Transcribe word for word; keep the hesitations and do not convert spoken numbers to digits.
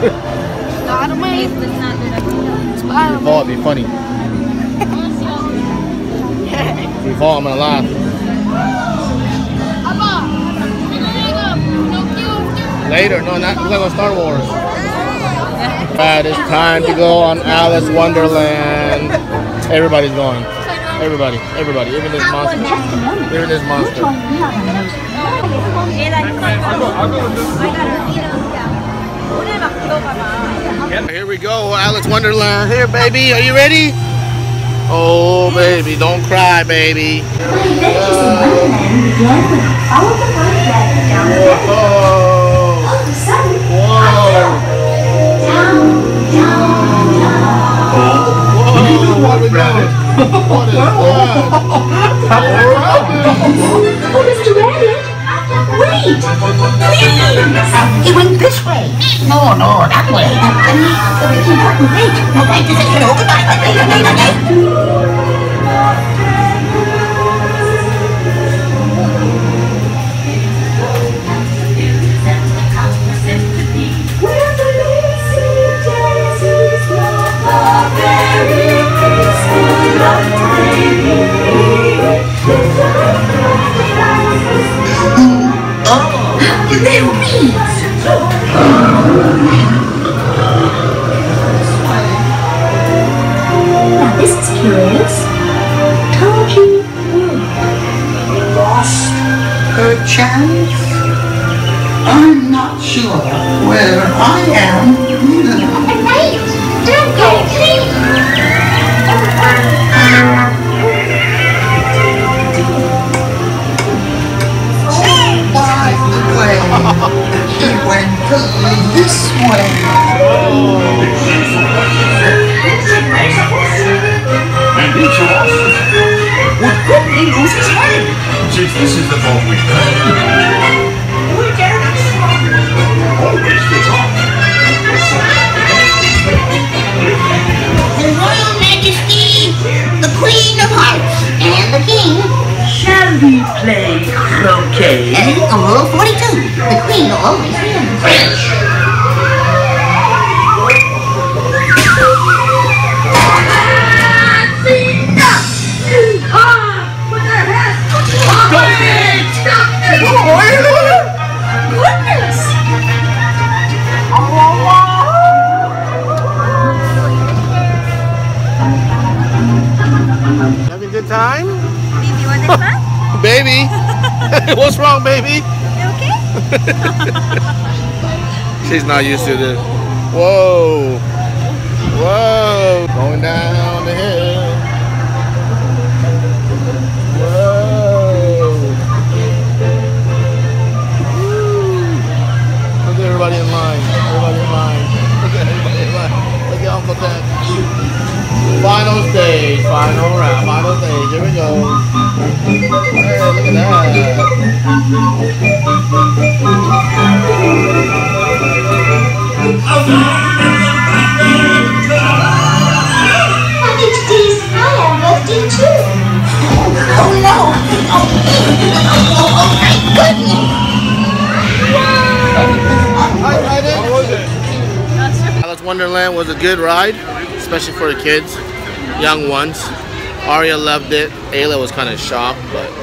Not me. Oh, it'd be funny. If you fall, I'm gonna laugh. Later, no, not. We're gonna go Star Wars. Alright, it's time to go on Alice Wonderland. Everybody's going. Everybody, everybody, even this monster. Even this monster. Here we go, Alice Wonderland. Here, baby, are you ready? Oh, baby, don't cry, baby. What are we doing? What is that? Oh, Mister Rabbit! Wait! Please! It went this way. No, no, that way. Wait! No, wait, this is hello. Goodbye. Where the lazy daisies grow, very peaceful oh, they're weeds. Now this is curious. Told you lost her chance. I'm not sure where I am. Wait! Don't go, please! By the way, he went this way. And each of us would probably lose his head, since this is the fault we've done. We're always the top. His Royal Majesty, the Queen of Hearts, and the King. Shall we play croquet? Uh, rule forty-two. The Queen always wins. Goodness! Having a good time? Baby, want this one? Baby! What's wrong, baby? You okay? She's not used to this. Whoa! Whoa! Going down the hill. Whoa! Woo. Look at everybody in line. Everybody in line. Look at everybody in line. Look at Uncle Ted. Final stage, final round, final stage. Here we go. Hey, look at that. Happy today's I am birthday too. Oh no! Oh, oh, oh my goodness! I, I didn't. How was it? Alice Wonderland was a good ride, especially for the kids, young ones. Aria loved it. Ayla was kind of shocked, but